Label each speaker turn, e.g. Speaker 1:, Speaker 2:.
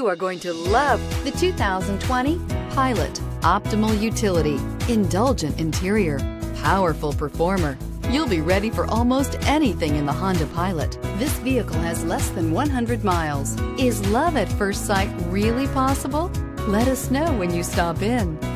Speaker 1: You are going to love the 2020 Pilot. Optimal utility, indulgent interior, powerful performer. You'll be ready for almost anything in the Honda Pilot. This vehicle has less than 100 miles. Is love at first sight really possible? Let us know when you stop in.